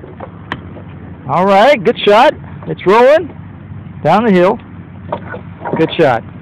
All right, good shot. It's rolling down the hill. Good shot.